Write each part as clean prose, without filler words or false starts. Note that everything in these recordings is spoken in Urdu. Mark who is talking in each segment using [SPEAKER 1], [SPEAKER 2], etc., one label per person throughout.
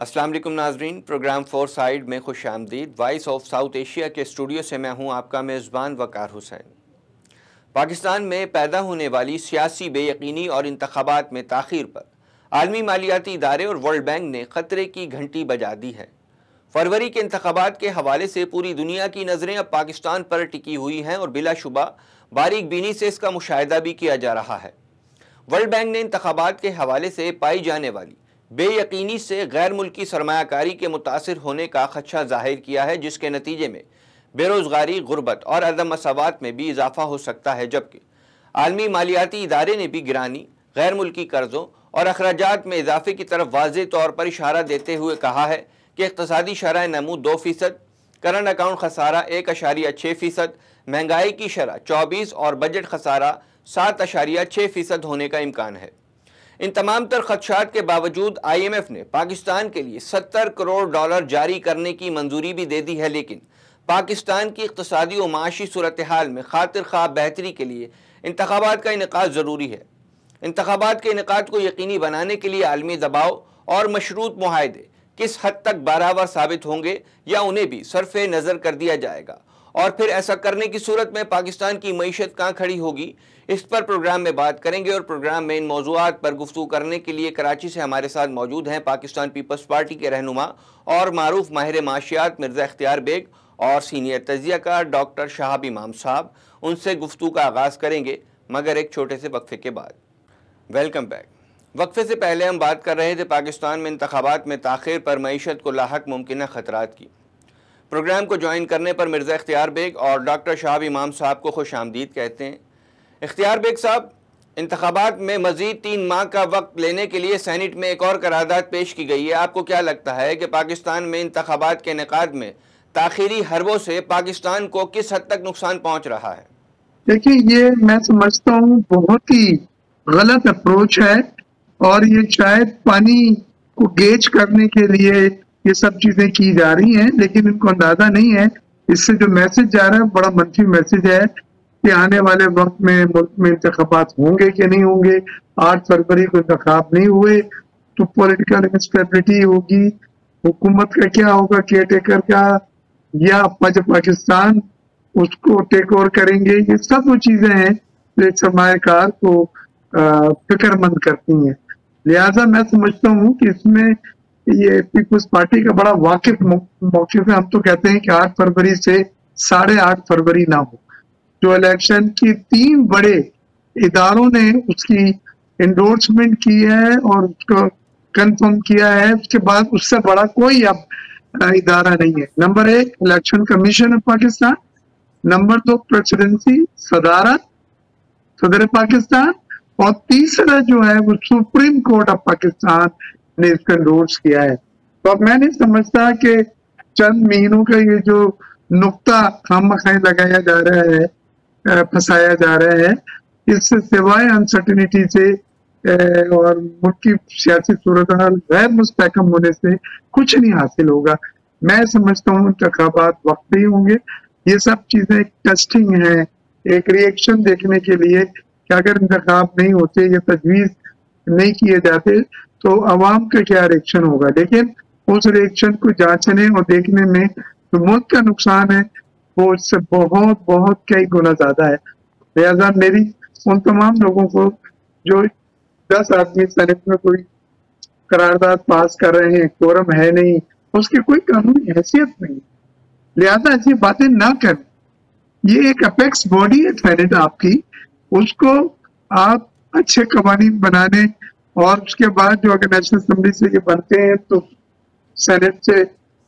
[SPEAKER 1] السلام علیکم ناظرین، پروگرام فور سائیڈ میں خوش آمدید۔ وائس آف ساؤتھ ایشیا کے اسٹوڈیو سے میں ہوں آپ کا میزبان وقار حسین۔ پاکستان میں پیدا ہونے والی سیاسی بے یقینی اور انتخابات میں تاخیر پر عالمی مالیاتی ادارے اور ورلڈ بینک نے خطرے کی گھنٹی بجا دی ہے۔ فروری کے انتخابات کے حوالے سے پوری دنیا کی نظریں اب پاکستان پر ٹکی ہوئی ہیں اور بلا شبہ باریک بینی سے اس کا مشاہدہ بھی کیا جا رہا ہے۔ ورلڈ بینک نے انتخابات کے حوالے سے پائی جانے والی بے یقینی سے غیر ملکی سرمایہ کاری کے متاثر ہونے کا خدشہ ظاہر کیا ہے، جس کے نتیجے میں بے روزگاری، غربت اور عدم مساوات میں بھی اضافہ ہو سکتا ہے، جبکہ عالمی مالیاتی ادارے نے بھی گرانی، غیر ملکی قرضوں اور اخراجات میں اضافے کی طرف واضح طور پر اشارہ دیتے ہوئے کہا ہے کہ اقتصادی شرح نمو 2%، کرنٹ اکاؤنٹ خسارہ 1.6%، مہنگائی کی شرح 24 اور بجٹ خسارہ 7.6% ہونے کا امکان ہے۔ ان تمام تر خدشات کے باوجود آئی ایم ایف نے پاکستان کے لیے $70 کروڑ جاری کرنے کی منظوری بھی دے دی ہے، لیکن پاکستان کی اقتصادی و معاشی صورتحال میں خاطر خواہ بہتری کے لیے انتخابات کا انعقاد ضروری ہے۔ انتخابات کے انعقاد کو یقینی بنانے کے لیے عالمی دباؤ اور مشروط معاہدے کس حد تک باراور ثابت ہوں گے یا انہیں بھی صرف نظر کر دیا جائے گا، اور پھر ایسا کرنے کی صورت میں پاکستان کی معیشت کہاں کھڑی ہوگی، اس پر پروگرام میں بات کریں گے۔ اور پروگرام میں ان موضوعات پر گفتگو کرنے کے لیے کراچی سے ہمارے ساتھ موجود ہیں پاکستان پیپلز پارٹی کے رہنما اور معروف ماہر معاشیات مرزا اختیار بیگ اور سینئر تجزیہ کار ڈاکٹر شہاب امام صاحب۔ ان سے گفتگو کا آغاز کریں گے مگر ایک چھوٹے سے وقفے کے بعد۔ Welcome back. وقفے سے پہلے ہم بات کر رہے تھے پاکستان میں انتخابات میں تاخیر پر معیشت کو لاحق ممکنہ خطرات کی۔ پروگرام کو جوائن کرنے پر مرزا اختیار بیگ اور ڈاکٹر شہاب امام صاحب کو خوش آمدید کہتے ہیں۔ اختیار بیگ صاحب، انتخابات میں مزید 3 ماہ کا وقت لینے کے لیے سینٹ میں ایک اور قرارداد پیش کی گئی ہے۔ آپ کو کیا لگتا ہے کہ پاکستان میں انتخابات کے انعقاد میں تاخیری حربوں سے پاکستان کو کس حد تک نقصان پہنچ رہا ہے؟
[SPEAKER 2] دیکھیں، یہ میں سمجھتا ہوں بہت ہی غلط اپروچ ہے، اور یہ شاید پانی کو گیج کرنے کے لیے یہ سب چیزیں کی جا رہی ہیں، لیکن ان کو اندازہ نہیں ہے اس سے جو میسج جا رہا ہے بڑا منفی میسج ہے کہ آنے والے وقت میں ملک میں انتخابات ہوں گے کہ نہیں ہوں گے۔ 8 فروری کو انتخاب نہیں ہوئے تو پولیٹیکل انسٹیبلٹی ہوگی، حکومت کا کیا ہوگا، کیئر ٹیکر کا، یا پاکستان اس کو ٹیک اوور کریں گے۔ یہ سب وہ چیزیں ہیں جو ایک سرمایہ کار کو فکر مند کرتی ہیں۔ لہٰذا میں سمجھتا ہوں کہ اس میں یہ پیپلز پارٹی کا بڑا واقف موقف ہے۔ ہم تو کہتے ہیں کہ 8 فروری سے 8.5 فروری نہ ہو۔ جو الیکشن کی 3 بڑے اداروں نے اس کی انڈورسمنٹ کی ہے اور اس کو کنفرم کیا ہے، اس کے بعد اس سے بڑا کوئی اب ادارہ نہیں ہے۔ Number 1 election commission of Pakistan, number 2 presidency, صدارت، صدر پاکستان، اور تیسرا جو ہے وہ سپریم کورٹ آف پاکستان نے اس کو انڈورس کیا ہے۔ تو اب میں نہیں سمجھتا کہ چند مہینوں کا یہ جو نقطہ خام مخواہ لگایا جا رہا ہے، پھنسایا جا رہا ہے، اس سے سوائے انسرٹنٹی سے اور ملک کی سیاسی صورتحال غیر مستحکم ہونے سے کچھ نہیں حاصل ہوگا۔ میں سمجھتا ہوں انتخابات وقت پہ ہی ہوں گے۔ یہ سب چیزیں ایک ٹیسٹنگ ہے، ایک ریئیکشن دیکھنے کے لیے کہ اگر انتخاب نہیں ہوتے یا تجویز نہیں کیے جاتے تو عوام کا کیا ریئیکشن ہوگا۔ لیکن اس ریئیکشن کو جانچنے اور دیکھنے میں جو ملک کا نقصان ہے وہ اس سے بہت بہت کئی گنا زیادہ ہے۔ لہٰذا میری ان تمام لوگوں کو جو 10 آدمی سینٹ میں کوئی قرارداد پاس کر رہے ہیں، کورم ہے نہیں، اس کی کوئی قانونی حیثیت نہیں، لہذا ایسی باتیں نہ کریں۔ یہ ایک اپیکس باڈی ہے سینٹ آپ کی، اس کو آپ اچھے قوانین بنانے اور اس کے بعد جو اگر نیشنل اسمبلی سے یہ بنتے ہیں تو سینٹ سے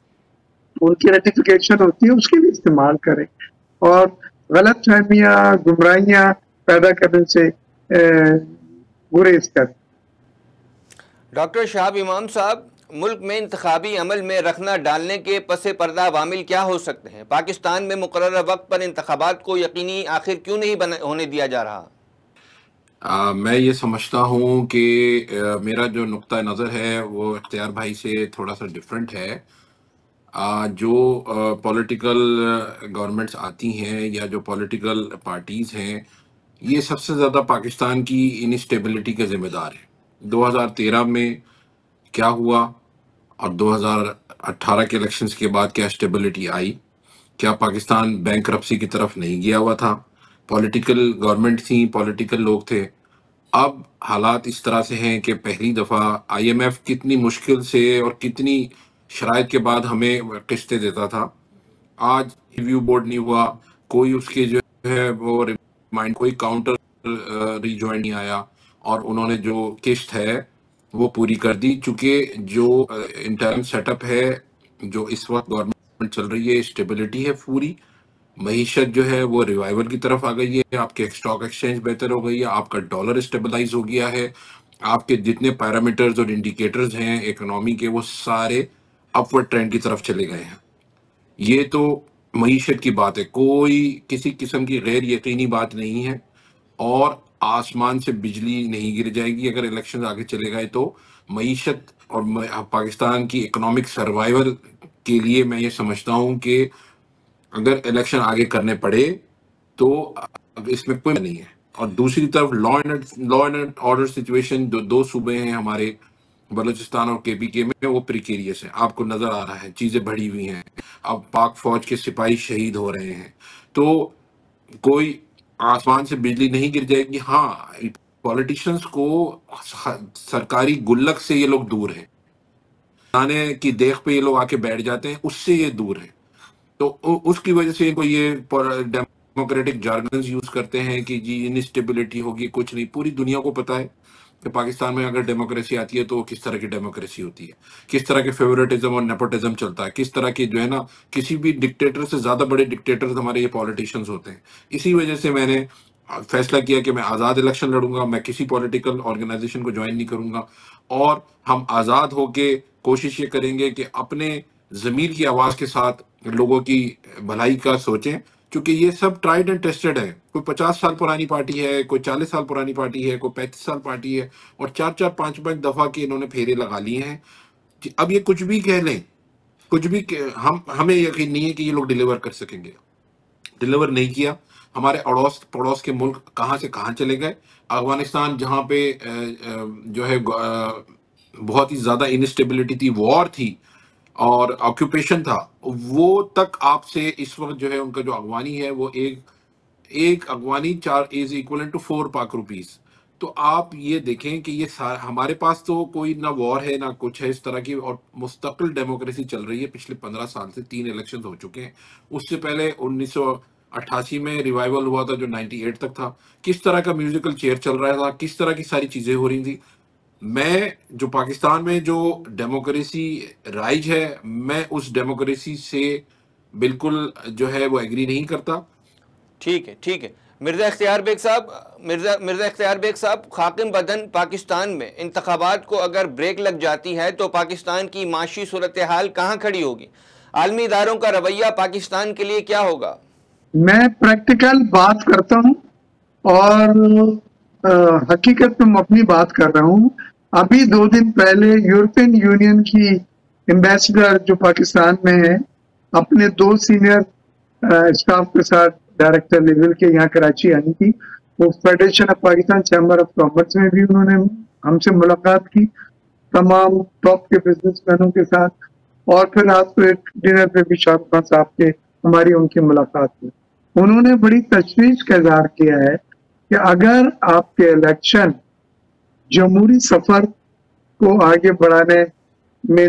[SPEAKER 2] ان کی ریٹیفیکیشن ہوتی ہے، اس کے لیے استعمال کریں اور غلط فہمیاں، گمراہیاں پیدا کرنے سے گریز کریں۔
[SPEAKER 1] ڈاکٹر شہاب امام صاحب، ملک میں انتخابی عمل میں رخنہ ڈالنے کے پس پردہ عوامل کیا ہو سکتے ہیں؟ پاکستان میں مقررہ وقت پر انتخابات کو یقینی آخر کیوں نہیں ہونے دیا جا رہا؟
[SPEAKER 3] میں یہ سمجھتا ہوں کہ میرا جو نقطہ نظر ہے وہ اختیار بھائی سے تھوڑا سا ڈیفرنٹ ہے۔ جو پولیٹیکل گورنمنٹس آتی ہیں یا جو پولیٹیکل پارٹیز ہیں، یہ سب سے زیادہ پاکستان کی انسٹیبلٹی کے ذمہ دار ہیں۔ 2013 میں کیا ہوا اور 2018 کے الیکشنز کے بعد کیا اسٹیبلٹی آئی؟ کیا پاکستان بینک کرپسی کی طرف نہیں گیا ہوا تھا؟ پولیٹیکل گورنمنٹ تھی، پولیٹیکل لوگ تھے. اب حالات اس طرح سے ہیں کہ پہلی دفعہ آئی ایم ایف کتنی مشکل سے اور کتنی شرائط کے بعد ہمیں قسطیں دیتا تھا. آج ریویو بورڈ نہیں ہوا، کوئی اس کے جو ہے وہ ریمائنڈ، کوئی کاؤنٹر ریجوائن نہیں آیا، اور انہوں نے جو قسط ہے وہ پوری کر دی. چونکہ جو انٹرم سیٹ اپ ہے، جو اس وقت گورنمنٹ چل رہی ہے، اسٹیبلٹی ہے پوری. معیشت جو ہے وہ ریوائول کی طرف آ گئی ہے، آپ کے اسٹاک ایکسچینج بہتر ہو گئی ہے، آپ کا ڈالر اسٹیبلائز ہو گیا ہے، آپ کے جتنے پیرامیٹرز اور انڈیکیٹرز ہیں اکنامی کے وہ سارے اپورڈ ٹرینڈ کی طرف چلے گئے ہیں. یہ تو معیشت کی بات ہے، کوئی کسی قسم کی غیر یقینی بات نہیں ہے، اور آسمان سے بجلی نہیں گر جائے گی اگر الیکشن آگے چلے گئے تو. معیشت اور پاکستان کی اکنامک سروائیول کے لیے میں یہ سمجھتا ہوں کہ اگر الیکشن آگے کرنے پڑے تو اس میں کوئی نہیں ہے. اور دوسری طرف لا اینڈ آرڈر سچویشن، جو دو صوبے ہیں ہمارے بلوچستان اور کے پی کے میں، وہ پریکیریس ہے. آپ کو نظر آ رہا ہے چیزیں بڑھی ہوئی ہیں، اب پاک فوج کے سپاہی شہید ہو رہے ہیں. تو کوئی آسمان سے بجلی نہیں گر جائے گی. ہاں، پولیٹیشنز کو سرکاری گلک سے یہ لوگ دور ہیں، کھانے کی دیکھ پہ یہ لوگ آ کے بیٹھ جاتے ہیں، اس سے یہ دور ہیں. تو اس کی وجہ سے کو یہ ڈیموکریٹک جارگنز یوز کرتے ہیں کہ جی انسٹیبلٹی ہوگی. کچھ نہیں، پوری دنیا کو پتا ہے کہ پاکستان میں اگر ڈیموکریسی آتی ہے تو کس طرح کی ڈیموکریسی ہوتی ہے، کس طرح کے فیوریٹزم اور نیپوٹزم چلتا ہے، کس طرح کی جو ہے نا، کسی بھی ڈکٹیٹر سے زیادہ بڑے ڈکٹیٹرز ہمارے یہ پولیٹیشنز ہوتے ہیں. اسی وجہ سے میں نے فیصلہ کیا کہ میں آزاد الیکشن لڑوں گا، میں کسی پولیٹیکل آرگنائزیشن کو جوائن نہیں کروں گا، اور ہم آزاد ہو کے کوشش یہ کریں گے کہ اپنے ضمیر کی آواز کے ساتھ لوگوں کی بھلائی کا سوچیں. کیونکہ یہ سب ٹرائیڈ اینڈ ٹیسٹڈ ہے. کوئی 50 سال پرانی پارٹی ہے، کوئی 40 سال پرانی پارٹی ہے، کوئی 35 سال پارٹی ہے، اور 4-5 دفعہ کے انہوں نے پھیرے لگا لیے ہیں. اب یہ کچھ بھی کہہ لیں، کچھ بھی ہمیں یقین نہیں ہے کہ یہ لوگ ڈیلیور کر سکیں گے. ڈیلیور نہیں کیا. ہمارے اڑوس پڑوس کے ملک کہاں سے کہاں چلے گئے. افغانستان جہاں پہ جو ہے بہت ہی زیادہ انسٹیبلٹی تھی، وار تھی اور آکوپیشن تھا، وہ تک آپ سے اس وقت جو ہے ان کا جو افغانی ہے وہ ایک افغانی 4 از ایکولنٹ ٹو 4 پاک روپیز. تو آپ یہ دیکھیں کہ یہ ہمارے پاس تو کوئی نہ وار ہے نہ کچھ ہے اس طرح کی، اور مستقل ڈیموکریسی چل رہی ہے. پچھلے 15 سال سے 3 الیکشن ہو چکے ہیں. اس سے پہلے 1988 میں ریوائول ہوا تھا جو 98 تک تھا. کس طرح کا میوزیکل چیئر چل رہا تھا، کس طرح کی ساری چیزیں ہو رہی تھی. میں جو پاکستان میں جو ڈیموکریسی رائج ہے، میں اس ڈیموکریسی سے بالکل جو ہے وہ ایگری نہیں کرتا.
[SPEAKER 1] ٹھیک ہے. مرزا اختیار بیگ صاحب، خاکم بدن پاکستان میں انتخابات کو اگر بریک لگ جاتی ہے تو پاکستان کی معاشی صورتحال کہاں کھڑی ہوگی؟ عالمی اداروں کا رویہ پاکستان کے لیے کیا ہوگا؟
[SPEAKER 2] میں پریکٹیکل بات کرتا ہوں اور حقیقت میں اپنی بات کر رہا ہوں. ابھی 2 دن پہلے یورپین یونین کی ایمبیسڈر جو پاکستان میں ہے، اپنے 2 سینئر اسٹاف کے ساتھ ڈائریکٹر لیول کے یہاں کراچی آئی تھی. وہ federation of Pakistan chamber of commerce میں بھی انہوں نے ہم سے ملاقات کی، تمام ٹاپ کے بزنس مینوں کے ساتھ، اور پھر رات کو ایک ڈنر پہ بھی شاہ رخ خان صاحب کے ہماری ان کی ملاقات ہوئی. انہوں نے بڑی تشویش کا اظہار کیا ہے کہ اگر آپ کے الیکشن جمہوری سفر کو آگے بڑھانے میں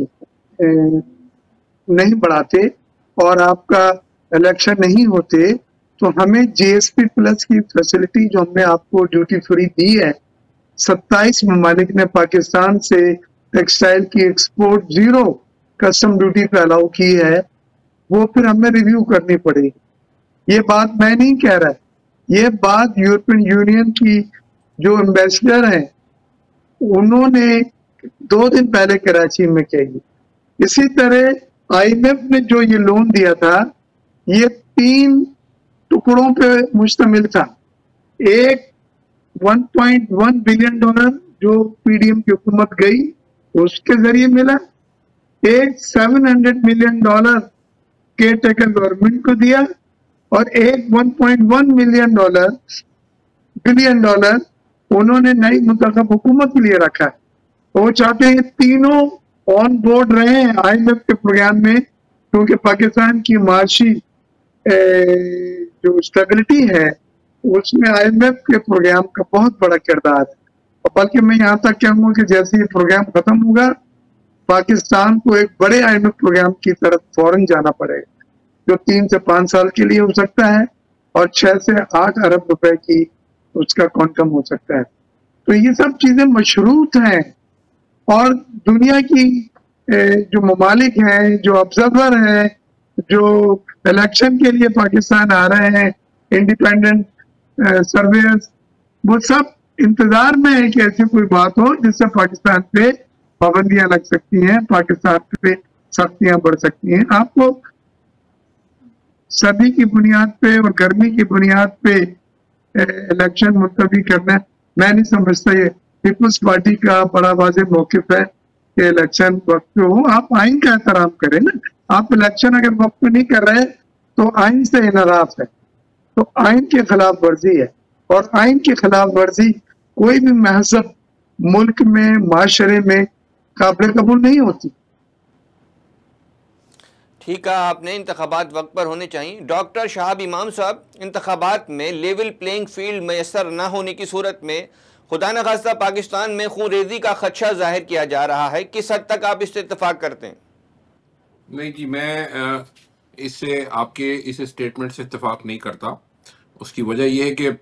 [SPEAKER 2] نہیں بڑھاتے اور آپ کا الیکشن نہیں ہوتے تو ہمیں جی ایس پی پلس کی فیسلٹی جو ہم نے آپ کو ڈیوٹی فری دی ہے، 27 ممالک نے پاکستان سے ٹیکسٹائل کی ایکسپورٹ 0 کسٹم ڈیوٹی پہ الاؤ کی ہے، وہ پھر ہمیں ریویو کرنی پڑے گی. یہ بات میں نہیں کہہ رہا، یہ بات یورپین یونین کی جو ایمبیسڈر ہیں انہوں نے 2 دن پہلے کراچی میں کہی. اسی طرح آئی ایم ایف نے جو یہ لون دیا تھا یہ 3 ٹکڑوں پہ مشتمل تھا. ایک $1.1 بلین جو پی ڈی ایم کی حکومت گئی اس کے ذریعے ملا، ایک $700 ملین کیئر ٹیکر گورنمنٹ کو دیا، اور ایک $1.1 بلین انہوں نے نئی منتخب حکومت کے لیے رکھا. وہ چاہتے ہیں تینوں آن بورڈ رہے ہیں IMF کے پروگرام میں، کیونکہ پاکستان کی معاشی جو اسٹیبلٹی ہے اس میں IMF کے پروگرام کا بہت بڑا کردار ہے. اور بلکہ میں یہاں تک کہوں گا کہ جیسے یہ پروگرام ختم ہوگا پاکستان کو ایک بڑے IMF پروگرام کی طرف فوراً جانا پڑے گا، جو 3 سے 5 سال کے لیے ہو سکتا ہے اور 6 سے 8 ارب روپے کی اس کا کوانٹم ہو سکتا ہے. تو یہ سب چیزیں مشروط ہیں، اور دنیا کی جو ممالک ہیں، جو آبزرور ہیں، جو الیکشن کے لیے پاکستان آ رہے ہیں، انڈیپینڈنٹ سرویئرز، وہ سب انتظار میں ہے کہ ایسی کوئی بات ہو جس سے پاکستان پہ پابندیاں لگ سکتی ہیں، پاکستان پہ سختیاں بڑھ سکتی ہیں. آپ کو سردی کی بنیاد پہ اور گرمی کی بنیاد پہ الیکشن ملتوی کرنا، میں نہیں سمجھتا یہ پیپلز پارٹی کا بڑا واضح موقف ہے کہ الیکشن وقت پہ ہو. آپ آئین کا احترام کریں نا. آپ الیکشن اگر وقت پہ نہیں کر رہے تو آئین سے انحراف ہے، تو آئین کے خلاف ورزی ہے، اور آئین کی خلاف ورزی کوئی بھی مہذب ملک میں، معاشرے میں قابل قبول نہیں ہوتی.
[SPEAKER 1] ٹھیک ہے، آپ نے انتخابات وقت پر ہونے چاہیے. ڈاکٹر شہاب امام صاحب، انتخابات میں لیول پلینگ فیلڈ میسر نہ ہونے کی صورت میں خدا نخواستہ پاکستان میں خون ریزی کا خدشہ ظاہر کیا جا رہا ہے، کس حد تک آپ اس سے اتفاق کرتے ہیں؟
[SPEAKER 3] نہیں جی، میں اس سے آپ کے اس اسٹیٹمنٹ سے اتفاق نہیں کرتا. اس کی وجہ یہ ہے کہ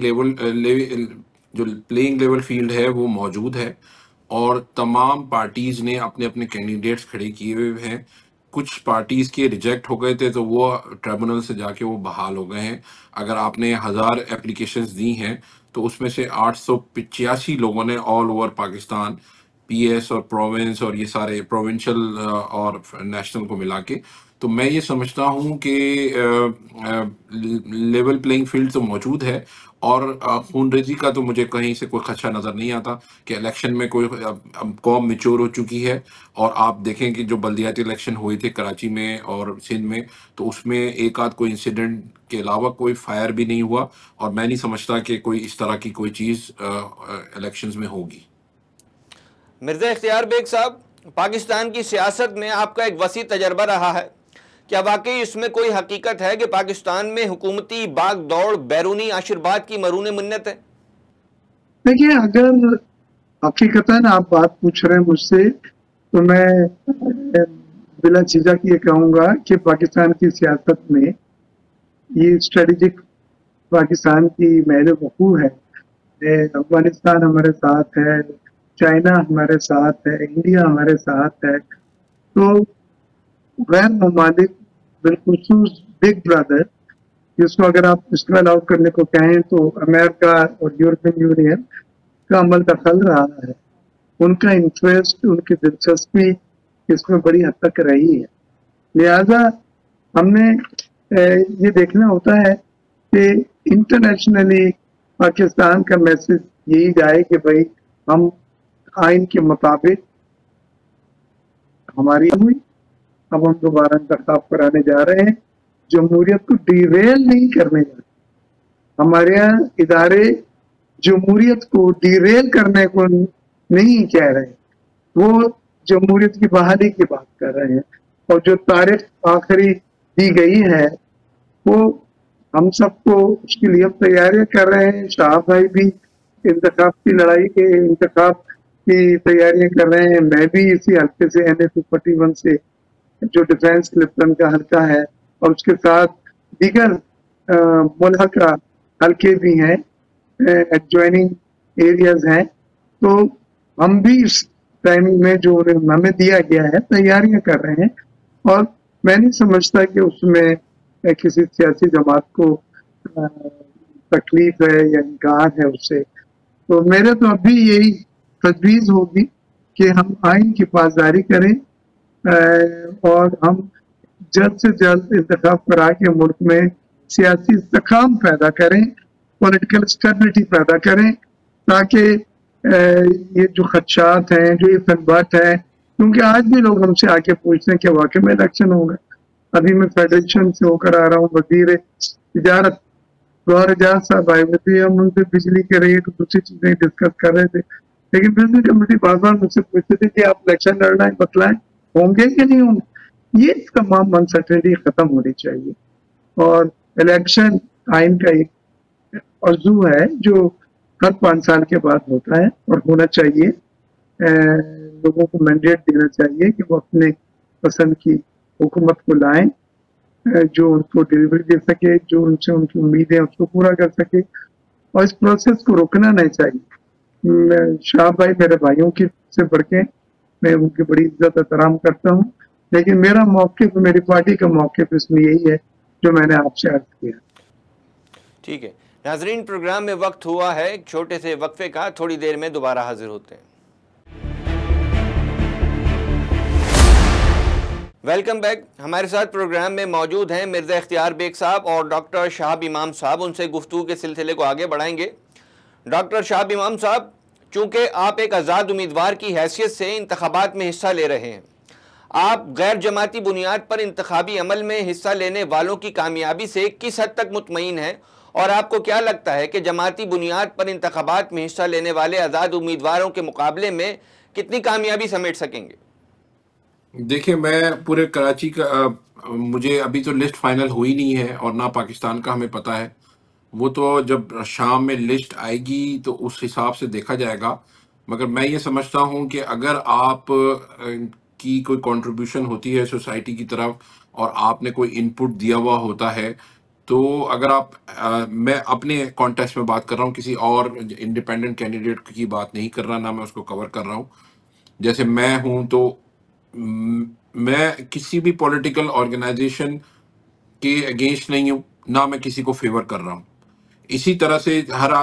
[SPEAKER 3] جو پلینگ لیول فیلڈ ہے وہ موجود ہے، اور تمام پارٹیز نے اپنے اپنے کینڈیڈیٹس کھڑے کیے ہوئے ہیں. کچھ پارٹیز کے ریجیکٹ ہو گئے تھے تو وہ ٹریبونل سے جا کے وہ بحال ہو گئے ہیں. اگر آپ نے 1000 اپلیکیشنز دی ہیں تو اس میں سے 885 لوگوں نے آل اوور پاکستان، PS اور پروونس اور یہ سارے پروونشل اور نیشنل کو ملا کے. تو میں یہ سمجھتا ہوں کہ لیول پلینگ فیلڈ تو موجود ہے، اور خون ریزی کا تو مجھے کہیں سے کوئی خدشہ نظر نہیں آتا کہ الیکشن میں کوئی قوم میچور ہو چکی ہے. اور آپ دیکھیں کہ جو بلدیاتی الیکشن ہوئے تھے کراچی میں اور سندھ میں، تو اس میں ایک آدھ کوئی انسیڈنٹ کے علاوہ کوئی فائر بھی نہیں ہوا، اور میں نہیں سمجھتا کہ کوئی اس طرح کی کوئی چیز الیکشنز میں ہوگی.
[SPEAKER 1] مرزا اختیار بیگ صاحب، پاکستان کی سیاست میں آپ کا ایک وسیع تجربہ رہا ہے، کیا واقعی اس میں کوئی حقیقت ہے کہ پاکستان میں حکومتی باغ دوڑ بیرونی آشرواد کی مرہون منت ہے؟
[SPEAKER 2] دیکھیے، اگر حقیقتاً آپ بات پوچھ رہے ہیں مجھ سے تو میں بلا جھجک یہ کہوں گا کہ پاکستان کی سیاست میں یہ اسٹریٹجک پاکستان کی محل وقوع ہے. افغانستان ہمارے ساتھ ہے، چائنا ہمارے ساتھ ہے، انڈیا ہمارے ساتھ ہے. تو غیر ممالک بالخصوص بگ برادر، جس کو اگر آپ اسپیل آؤٹ کرنے کو کہیں تو امریکہ اور یورپین یونین کا عمل دخل رہا ہے. ان کا انٹرسٹ، ان کی دلچسپی اس میں بڑی حد تک رہی ہے. لہذا ہم نے یہ دیکھنا ہوتا ہے کہ انٹرنیشنلی پاکستان کا میسج یہی جائے کہ بھائی ہم آئین کے مطابق ہماری ہوئی، اب ہم دوبارہ انتخاب کرانے جا رہے ہیں. جمہوریت کو ڈیریل نہیں کرنے جا رہے. ہمارے یہاں ادارے جمہوریت کو ڈیریل کرنے کو نہیں کہہ رہے، وہ جمہوریت کی بحالی کی بات کر رہے ہیں. اور جو تاریخ آخری دی گئی ہے وہ ہم سب کو اس کے لیے تیاریاں کر رہے ہیں. شاہ بھائی بھی انتخاب کی لڑائی کے انتخاب کی تیاریاں کر رہے ہیں. میں بھی اسی حلقے سے NA 241 سے جو ڈیفینس کلپٹن کا حلقہ ہے، اور اس کے ساتھ دیگر ملحقہ حلقے بھی ہیں، ایڈجوائننگ ایریاز ہیں. تو ہم بھی اس ٹائم میں جو ہمیں دیا گیا ہے تیاریاں کر رہے ہیں، اور میں نہیں سمجھتا کہ اس میں کسی سیاسی جماعت کو تکلیف ہے یا انکار ہے اس سے. تو میرے تو اب بھی یہی تجویز ہوگی کہ ہم آئین کی پاسداری کریں، اور ہم جلد سے جلد انتخاب کرا کے ملک میں سیاسی استحکام پیدا کریں، پولیٹیکل اسٹیبلٹی پیدا کریں، تاکہ یہ جو خدشات ہیں، جو یہ فنبات ہیں، کیونکہ آج بھی لوگ ہم سے آ کے پوچھتے ہیں کہ واقعی میں الیکشن ہوگا. ابھی میں فیڈریشن سے ہو کر آ رہا ہوں، وزیر تجارت گوہر اعجاز صاحب آئے ہوئے تھے، ہم ان سے بجلی کے ریٹ دوسری چیزیں ڈسکس کر رہے تھے. لیکن بزنس کمیونٹی بار بار مجھ سے پوچھتے تھے کہ آپ الیکشن لڑ رہے ہیں، بتلائیں ہوں گے کہ نہیں ہوں گے. یہ تمام انسرٹنٹی ختم ہونی چاہیے. اور الیکشن آئین کا ایک عضو ہے جو ہر 5 سال کے بعد ہوتا ہے اور ہونا چاہیے. لوگوں کو مینڈیٹ دینا چاہیے کہ وہ اپنے پسند کی حکومت کو لائیں جو ان کو ڈلیوری دے سکے، جو ان سے ان کی امیدیں اس کو پورا کر سکے، اور اس پروسیس کو روکنا نہیں چاہیے. شاہ بھائی میرے بھائیوں کی سے بڑھ کے میں ان کی بڑی عزت احترام کرتا ہوں، لیکن میرا موقف، میری پارٹی کا موقف اس میں یہی ہے جو میں نے آپ سے عرض کیا.
[SPEAKER 1] ٹھیک ہے ناظرین، پروگرام میں وقت ہوا ہے ایک چھوٹے سے وقفے کا، تھوڑی دیر میں دوبارہ حاضر ہوتے ہیں. Welcome back. ہمارے ساتھ پروگرام میں موجود ہیں مرزا اختیار بیگ صاحب اور ڈاکٹر شہاب امام صاحب. ان سے گفتگو کے سلسلے کو آگے بڑھائیں گے. ڈاکٹر شہاب امام صاحب، چونکہ آپ ایک آزاد امیدوار کی حیثیت سے انتخابات میں حصہ لے رہے ہیں، آپ غیر جماعتی بنیاد پر انتخابی عمل میں حصہ لینے والوں کی کامیابی سے کس حد تک مطمئن ہیں، اور آپ کو کیا لگتا ہے کہ جماعتی بنیاد پر انتخابات میں حصہ لینے والے آزاد امیدواروں کے مقابلے میں کتنی کامیابی سمیٹ سکیں گے؟
[SPEAKER 3] دیکھیں، میں پورے کراچی کا مجھے ابھی تو لسٹ فائنل ہوئی نہیں ہے، اور نہ پاکستان کا ہمیں پتہ ہے. وہ تو جب شام میں لسٹ آئے گی تو اس حساب سے دیکھا جائے گا. مگر میں یہ سمجھتا ہوں کہ اگر آپ کی کوئی کنٹریبیوشن ہوتی ہے سوسائٹی کی طرف، اور آپ نے کوئی ان پٹ دیا ہوا ہوتا ہے، تو اگر آپ میں اپنے کانٹیکسٹ میں بات کر رہا ہوں، کسی اور انڈیپینڈنٹ کینڈیڈیٹ کی بات نہیں کر رہا، نہ میں اس کو کور کر رہا ہوں. جیسے میں ہوں تو میں کسی بھی پولیٹیکل آرگنائزیشن کے اگینسٹ نہیں ہوں، نہ میں کسی کو فیور کر رہا ہوں. اسی طرح سے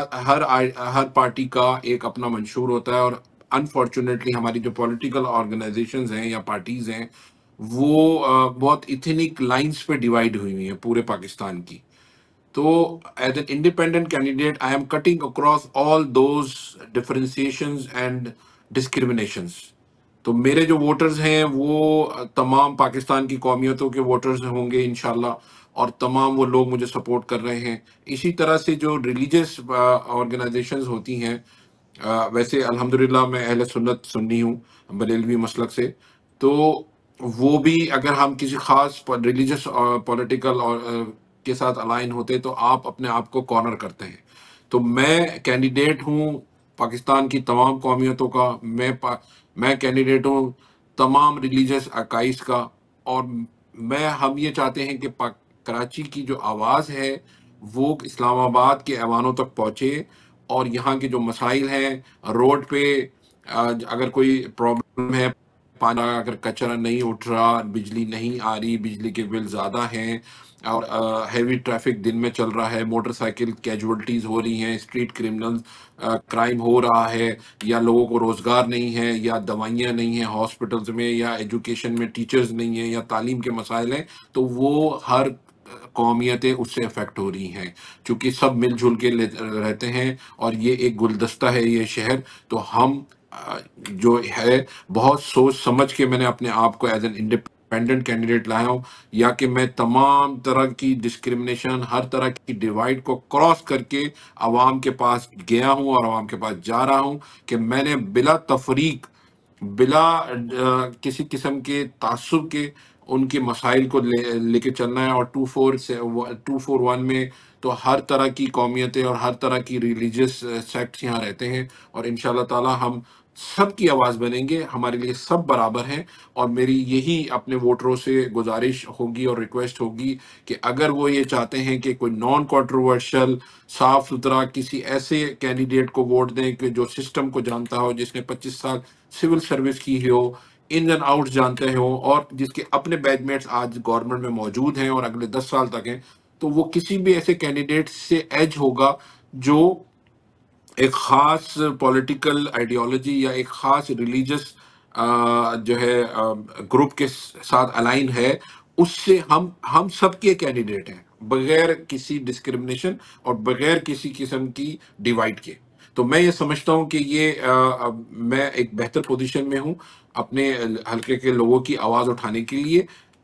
[SPEAKER 3] ہر پارٹی کا ایک اپنا منشور ہوتا ہے، اور انفارچونیٹلی ہماری جو پولیٹیکل آرگنائزیشنز ہیں یا پارٹیز ہیں، وہ بہت ایتھنک لائنز پہ ڈیوائیڈ ہوئی ہوئی ہیں پورے پاکستان کی. تو as an independent candidate I am cutting across all those differentiations and discriminations. تو میرے جو ووٹرز ہیں وہ تمام پاکستان کی قومیتوں کے ووٹرز ہوں گے انشاءاللہ، اور تمام وہ لوگ مجھے سپورٹ کر رہے ہیں. اسی طرح سے جو ریلیجس آرگنائزیشنز ہوتی ہیں، ویسے الحمدللہ میں اہل سنت سنی ہوں بریلوی مسلک سے، تو وہ بھی اگر ہم کسی خاص ریلیجس پولیٹیکل کے ساتھ الائن ہوتے تو آپ اپنے آپ کو کارنر کرتے ہیں. تو میں کینڈیڈیٹ ہوں پاکستان کی تمام قومیتوں کا، میں کینڈیڈیٹ ہوں تمام ریلیجس عقائد کا، اور ہم یہ چاہتے ہیں کہ کراچی کی جو آواز ہے وہ اسلام آباد کے ایوانوں تک پہنچے، اور یہاں کے جو مسائل ہیں روڈ پہ، اگر کوئی پرابلم ہے، پانی اگر کچرا نہیں اٹھ رہا، بجلی نہیں آ رہی، بجلی کے بل زیادہ ہیں، اور ہیوی ٹریفک دن میں چل رہا ہے، موٹر سائیکل کیجولیٹیز ہو رہی ہیں، اسٹریٹ کرمنل کرائم ہو رہا ہے، یا لوگوں کو روزگار نہیں ہے، یا دوائیاں نہیں ہیں ہاسپٹلز میں، یا ایجوکیشن میں ٹیچرز نہیں ہیں، یا تعلیم کے مسائل ہیں، تو وہ ہر قومیتیں اس سے افیکٹ ہو رہی ہیں. چونکہ سب مل جل کے رہتے ہیں، اور یہ ایک گلدستہ ہے یہ شہر. تو ہم جو ہے بہت سوچ سمجھ کے میں نے اپنے آپ کو ایز این انڈیپینڈنٹ کینڈیڈیٹ لایا ہوں، یا کہ میں تمام طرح کی ڈسکرمنیشن، ہر طرح کی ڈیوائیڈ کو کراس کر کے عوام کے پاس گیا ہوں اور عوام کے پاس جا رہا ہوں، کہ میں نے بلا تفریق، بلا کسی قسم کے تعصب کے ان کے مسائل کو لے کے چلنا ہے. اور 241 میں تو ہر طرح کی قومیتیں اور ہر طرح کی ریلیجس سیکٹس یہاں رہتے ہیں، اور انشاءاللہ تعالی ہم سب کی آواز بنیں گے. ہمارے لیے سب برابر ہیں، اور میری یہی اپنے ووٹروں سے گزارش ہوگی اور ریکویسٹ ہوگی کہ اگر وہ یہ چاہتے ہیں کہ کوئی نان کنٹروورشل، صاف ستھرا کسی ایسے کینڈیڈیٹ کو ووٹ دیں کہ جو سسٹم کو جانتا ہو، جس نے 25 سال سول سروس کی ہو، ان اینڈ آؤٹ جانتے ہو، اور جس کے اپنے بیچ میٹس آج گورنمنٹ میں موجود ہیں اور اگلے 10 سال تک ہیں، تو وہ کسی بھی ایسے کینڈیڈیٹ سے ایج ہوگا جو ایک خاص پولیٹیکل آئیڈیالوجی یا ایک خاص ریلیجس جو ہے گروپ کے ساتھ الائن ہے. اس سے ہم سب کے کینڈیڈیٹ ہیں، بغیر کسی ڈسکرمنیشن اور بغیر کسی قسم کی ڈیوائڈ کے. تو میں یہ سمجھتا ہوں کہ میں ایک بہتر پوزیشن میں ہوں اپنے حلقے کے لوگوں کی آواز اٹھانے کے لیے.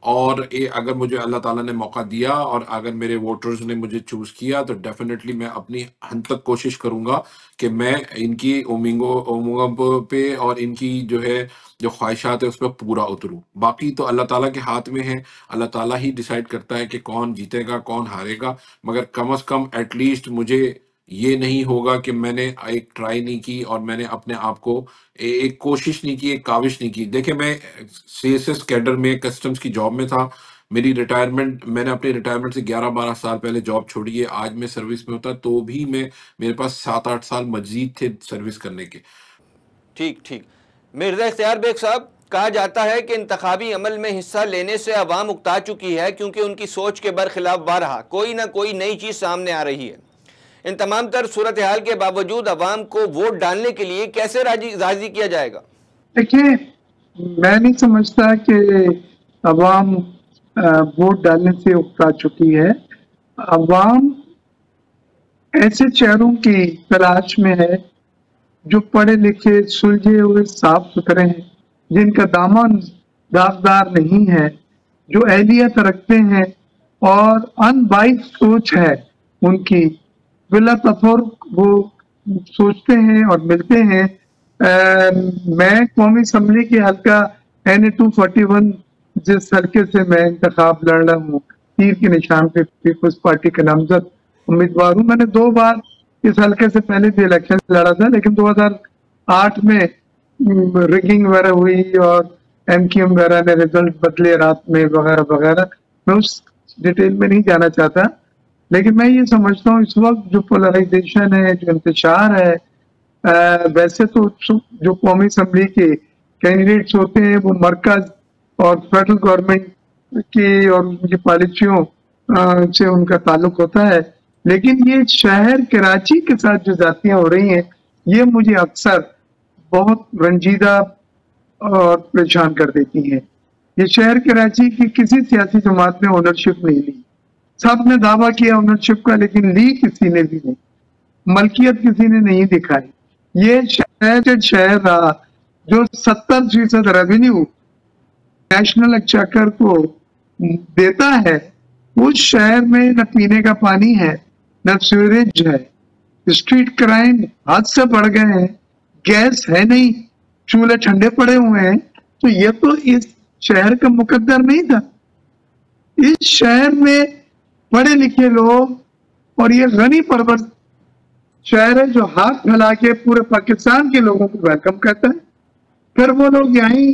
[SPEAKER 3] اور اگر مجھے اللہ تعالیٰ نے موقع دیا اور اگر میرے ووٹرز نے مجھے چوز کیا تو ڈیفینیٹلی میں اپنی حد تک کوشش کروں گا کہ میں ان کی امنگوں پہ اور ان کی جو خواہشات ہے اس پہ پورا اتروں. باقی تو اللہ تعالیٰ کے ہاتھ میں ہے، اللہ تعالیٰ ہی ڈیسائیڈ کرتا ہے کہ کون جیتے گا کون ہارے گا، مگر کم از کم ایٹ لیسٹ مجھے یہ نہیں ہوگا کہ میں نے ایک ٹرائی نہیں کی اور میں نے اپنے آپ کو ایک کوشش نہیں کی، ایک کاوش نہیں کی. دیکھیں میں سی ایس ایس کیڈر میں کسٹمز کی جاب میں تھا. میری ریٹائرمنٹ، میں نے اپنی ریٹائرمنٹ سے 11-12 سال پہلے جاب چھوڑی ہے. آج میں سروس میں ہوتا تو بھی میرے پاس 7-8 سال مزید تھے سروس کرنے کے.
[SPEAKER 1] ٹھیک ٹھیک. مرزا اختیار بیگ صاحب، کہا جاتا ہے کہ انتخابی عمل میں حصہ لینے سے عوام اکتا چکی ہے کیونکہ ان کی سوچ کے برخلاف بارہا کوئی نہ کوئی نئی چیز سامنے آ رہی ہے. ان تمام تر صورتحال کے باوجود عوام کو ووٹ ڈالنے کے لیے کیسے راضی کیا جائے گا؟
[SPEAKER 2] دیکھیں، میں نہیں سمجھتا کہ عوام ووٹ ڈالنے سے اکتا چکی ہے. عوام ایسے چہروں کی تلاش میں ہے جو پڑھے لکھے، سلجھے ہوئے، صاف ستھرے ہیں، جن کا دامن داغدار نہیں ہے، جو اہلیت رکھتے ہیں اور ان بائک سوچ ہے ان کی، بلا تفرق وہ سوچتے ہیں اور ملتے ہیں. میں قومی اسمبلی کی حلقہ NA-241 جس حلقے سے میں انتخاب لڑ رہا ہوں، تیر کے نشان پہ پیپلز پارٹی کا نامزد امیدوار ہوں. میں نے 2 بار اس حلقے سے پہلے بھی الیکشن لڑا تھا، لیکن 2008 میں ریگنگ وغیرہ ہوئی اور MQM وغیرہ نے رزلٹ بدلے رات میں وغیرہ وغیرہ. میں اس ڈیٹیل میں نہیں جانا چاہتا، لیکن میں یہ سمجھتا ہوں اس وقت جو پولرائزیشن ہے، جو انتشار ہے، ویسے تو جو قومی اسمبلی کے کینڈیڈیٹس ہوتے ہیں وہ مرکز اور فیڈرل گورنمنٹ کی اور ان کی پالیسیوں سے ان کا تعلق ہوتا ہے، لیکن یہ شہر کراچی کے ساتھ جو زیادتیاں ہو رہی ہیں یہ مجھے اکثر بہت رنجیدہ اور پریشان کر دیتی ہیں. یہ شہر کراچی کی کسی سیاسی جماعت نے اونرشپ نہیں لی. سب نے دعویٰ کیا اونرشپ کا، لیکن لی کسی نے بھی نہیں، ملکیت کسی نے نہیں دکھائی. یہ شہر رہا جو 70% ریونیو نیشنل ایکسچیکر کو دیتا ہے. اس شہر میں نہ پینے کا پانی ہے، نہ سیوریج ہے، اسٹریٹ کرائم حد سے بڑھ گئے ہیں، گیس ہے نہیں، چولہے ٹھنڈے پڑے ہوئے ہیں. تو یہ تو اس شہر کا مقدر نہیں تھا. اس شہر میں پڑھے لکھے لوگ اور یہ غنی پرور شہر ہے جو ہاتھ پھیلا کے پورے پاکستان کے لوگوں کو ویلکم کرتا ہے. پھر وہ لوگ یہیں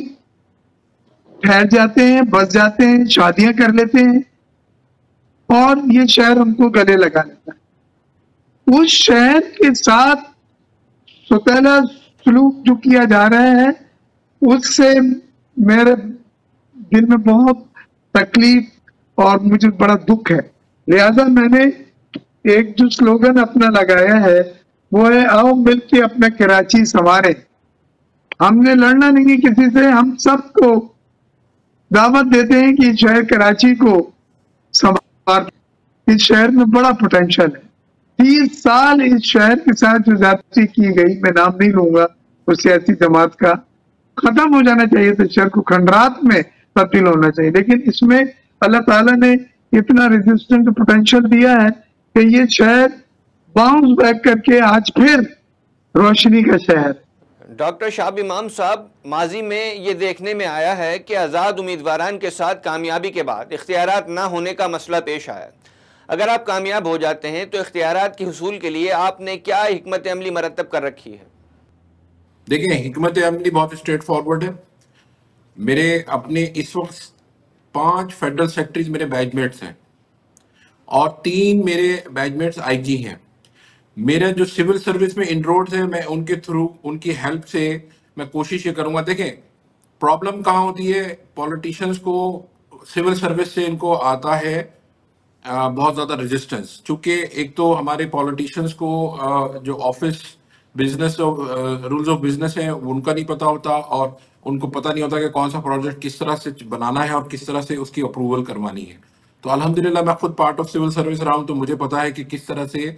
[SPEAKER 2] ٹھہر جاتے ہیں، بس جاتے ہیں، شادیاں کر لیتے ہیں اور یہ شہر ان کو گلے لگا لیتا ہے. اس شہر کے ساتھ سوتیلا سلوک جو کیا جا رہا ہے اس سے میرے دل میں بہت تکلیف اور مجھے بڑا دکھ ہے. لہذا میں نے ایک جو سلوگن اپنا لگایا ہے وہ ہے آؤ مل کے اپنا کراچی سنوارے. ہم نے لڑنا نہیں کسی سے، ہم سب کو دعوت دیتے ہیں کہ شہر کراچی کو سنوار. اس شہر میں بڑا پوٹینشل ہے. 30 سال اس شہر کے ساتھ جو زیادتی کی گئی، میں نام نہیں لوں گا اس سیاسی جماعت کا، ختم ہو جانا چاہیے تھا. شہر کو کھنڈرات میں تبدیل ہونا چاہیے، لیکن اس میں اللہ تعالیٰ نے اتنا ریزسٹنٹ پوٹینشل دیا ہے کہ یہ شہر باؤنس بیک کر کے آج پھر روشنی کا شہر.
[SPEAKER 1] ڈاکٹر شہاب امام صاحب، ماضی میں یہ دیکھنے میں آیا ہے کہ آزاد امیدواران کے ساتھ کامیابی کے بعد اختیارات نہ ہونے کا مسئلہ پیش آیا. اگر آپ کامیاب ہو جاتے ہیں تو اختیارات کے حصول کے لیے آپ نے کیا حکمت عملی مرتب کر رکھی ہے؟
[SPEAKER 3] دیکھیں، حکمت عملی بہت اسٹریٹ فارورڈ ہے. میرے اپنے اس وقت 5 فیڈرل سیکرٹریز میرے بیچ میٹس ہیں اور 3 میرے بیچ میٹس IG ہیں. میرے جو سول سروس میں انرولڈ ہیں، میں ان کے تھرو، ان کی ہیلپ سے میں کوشش یہ کروں گا. دیکھیں پرابلم کہاں ہوتی ہے، پولیٹیشنز کو سول سروس سے ان کو آتا ہے بہت زیادہ ریزسٹنس. چونکہ ایک تو ہمارے پولیٹیشنز کو جو office business rules of business ہیں ان کا نہیں پتا ہوتا، اور ان کو پتہ نہیں ہوتا کہ کون سا پروجیکٹ کس طرح سے بنانا ہے اور کس طرح سے اس کی اپروول کروانی ہے. تو الحمدللہ میں خود پارٹ آف سول سروس رہا ہوں، تو مجھے پتا ہے کہ کس طرح سے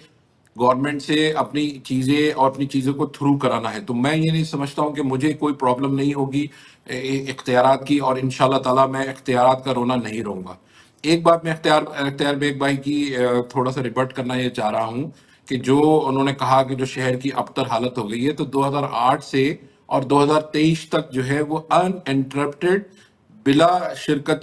[SPEAKER 3] گورنمنٹ سے اپنی چیزیں اور اپنی چیزوں کو تھرو کرانا ہے. تو میں یہ نہیں سمجھتا ہوں کہ مجھے کوئی پرابلم نہیں ہوگی اختیارات کی، اور انشاءاللہ تعالیٰ میں اختیارات کا رونا نہیں رہوں گا. ایک بات میں اختیار بیگ بھائی کی تھوڑا سا ریبٹ کرنا یہ چاہ رہا ہوں کہ جو انہوں نے کہا کہ جو شہر کی ابتر حالت ہو گئی ہے، تو 2008 سے اور 2023 تک جو ہے وہ ان انٹرپٹڈ بلا شرکت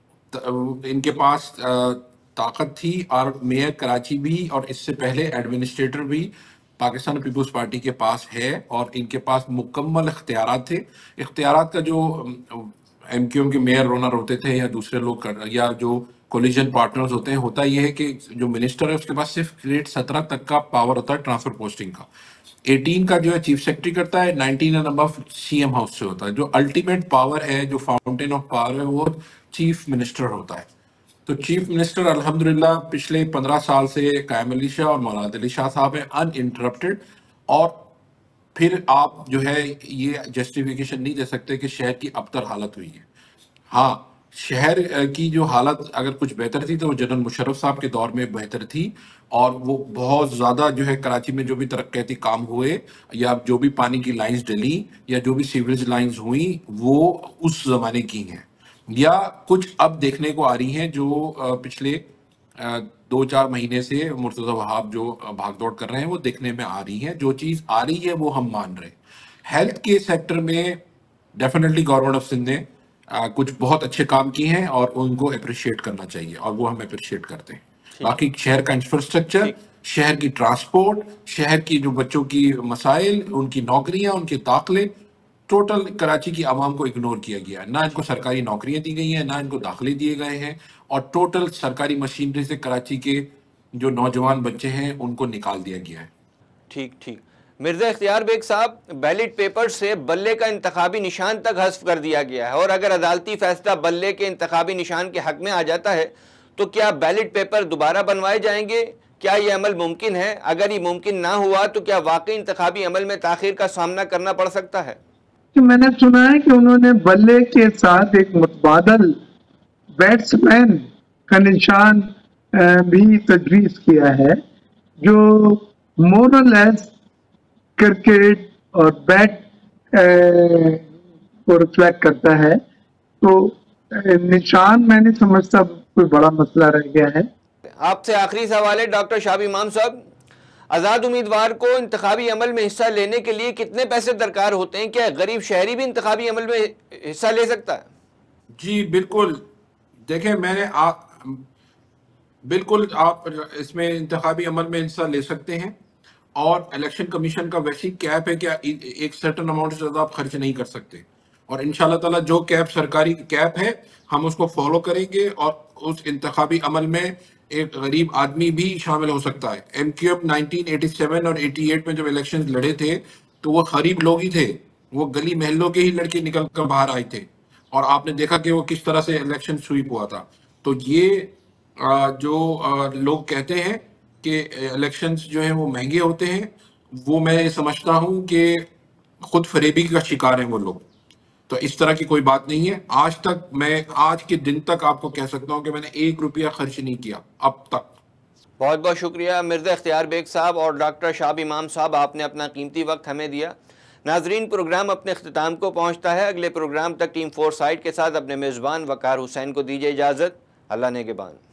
[SPEAKER 3] ان کے پاس طاقت تھی، اور میئر کراچی بھی اور اس سے پہلے ایڈمنسٹریٹر بھی پاکستان پیپلز پارٹی کے پاس ہے، اور ان کے پاس مکمل اختیارات تھے. اختیارات کا جو ایم کیو ایم کے میئر رونا روتے تھے یا دوسرے لوگ یا جو کولیجن پارٹنرز ہوتے ہیں، ہوتا یہ ہے کہ جو منسٹر ہے اس کے پاس صرف گریڈ 17 تک کا پاور ہوتا ہے ٹرانسفر پوسٹنگ کا. 18 کا جو ہے چیف سیکرٹری کرتا ہے، 19 اینڈ ابو سی ایم ہاؤس سے ہوتا ہے. جو الٹیمیٹ پاور ہے، جو فاؤنٹین آف پاور ہے، وہ چیف منسٹر ہوتا ہے. تو چیف منسٹر الحمدللہ پچھلے 15 سال سے قائم علی شاہ اور مولانا علی شاہ صاحب ہیں ان انٹرپٹڈ. اور پھر آپ جو ہے یہ جسٹیفیکیشن نہیں دے سکتے کہ شہر کی ابتر حالت ہوئی ہے. ہاں، شہر کی جو حالت اگر کچھ بہتر تھی تو وہ جنرل مشرف صاحب کے دور میں بہتر تھی، اور وہ بہت زیادہ جو ہے کراچی میں جو بھی ترقیاتی کام ہوئے یا جو بھی پانی کی لائنز ڈلی یا جو بھی سیوریج لائنز ہوئیں وہ اس زمانے کی ہیں، یا کچھ اب دیکھنے کو آ رہی ہیں جو پچھلے 2-4 مہینے سے مرتضی وہاب جو بھاگ دوڑ کر رہے ہیں وہ دیکھنے میں آ رہی ہیں. جو چیز آ رہی ہے وہ ہم مان رہے ہیں. ہیلتھ کے سیکٹر میں ڈیفینیٹلی گورنمنٹ آف سندھ نے کچھ بہت اچھے کام کیے ہیں اور ان کو اپریشیٹ کرنا چاہیے، اور وہ ہم اپریشیٹ کرتے ہیں.
[SPEAKER 1] ٹھیک
[SPEAKER 3] باقی شہر کا انفراسٹرکچر،
[SPEAKER 1] ٹھیک
[SPEAKER 3] شہر کی ٹرانسپورٹ، شہر کی جو بچوں کی مسائل، ان کی نوکریاں، ان کے داخلے، ٹوٹل کراچی کی عوام کو اگنور کیا گیا ہے. نہ ان کو سرکاری نوکریاں دی گئی ہیں، نہ ان کو داخلے دیے گئے ہیں، اور ٹوٹل سرکاری مشینری سے کراچی کے جو نوجوان بچے ہیں ان کو نکال دیا گیا ہے.
[SPEAKER 1] ٹھیک ٹھیک. مرزا اختیار بیگ صاحب، بیلٹ پیپر سے بلے کا انتخابی نشان تک حذف کر دیا گیا ہے، اور اگر عدالتی فیصلہ بلے کے انتخابی نشان کے حق میں آ جاتا ہے تو کیا بیلٹ پیپر دوبارہ بنوائے جائیں گے؟ کیا یہ عمل ممکن ہے؟ اگر یہ ممکن نہ ہوا تو کیا واقعی انتخابی عمل میں تاخیر کا سامنا کرنا پڑ سکتا ہے؟
[SPEAKER 2] میں نے سنا ہے کہ انہوں نے بلے کے ساتھ ایک متبادل بیٹسمین کا نشان بھی تجویز کیا ہے، جو مورل ایز کرکٹ اور بیٹ کو ریفلیکٹ کرتا ہے. تو نشان میں نہیں سمجھتا کوئی بڑا مسئلہ رہ گیا ہے.
[SPEAKER 1] آپ سے آخری سوال ہے ڈاکٹر شہاب امام صاحب، آزاد امیدوار کو انتخابی عمل میں حصہ لینے کے لیے کتنے پیسے درکار ہوتے ہیں؟ کیا غریب شہری بھی انتخابی عمل میں حصہ لے سکتا ہے؟
[SPEAKER 3] جی بالکل. دیکھیں میں نے بالکل آپ اس میں انتخابی عمل میں حصہ لے سکتے ہیں، اور الیکشن کمیشن کا ویسی کیپ ہے کہ ایک سرٹن اماؤنٹ سے زیادہ آپ خرچ نہیں کر سکتے، اور انشاءاللہ تعالیٰ جو کیپ سرکاری کیپ ہے ہم اس کو فالو کریں گے، اور اس انتخابی عمل میں ایک غریب آدمی بھی شامل ہو سکتا ہے. ایم کیو ایم 1987 اور 88 میں جب الیکشن لڑے تھے تو وہ غریب لوگ ہی تھے، وہ گلی محلوں کے ہی لڑکے نکل کر باہر آئے تھے، اور آپ نے دیکھا کہ وہ کس طرح سے الیکشن سویپ ہوا تھا. تو یہ جو لوگ کہتے ہیں کہ الیکشنز جو ہیں وہ مہنگے ہوتے ہیں، وہ میں سمجھتا ہوں کہ خود فریبی کا شکار ہیں وہ لوگ. تو اس طرح کی کوئی بات نہیں ہے. آج تک میں آج کے دن تک آپ کو کہہ سکتا ہوں کہ میں نے 1 روپیہ خرچ نہیں کیا اب تک.
[SPEAKER 1] بہت بہت شکریہ مرزا اختیار بیگ صاحب اور ڈاکٹر شہاب امام صاحب، آپ نے اپنا قیمتی وقت ہمیں دیا. ناظرین، پروگرام اپنے اختتام کو پہنچتا ہے. اگلے پروگرام تک ٹیم 4 سائٹ کے ساتھ اپنے میزبان وقار حسین کو دیجیے اجازت. اللہ نگہبان.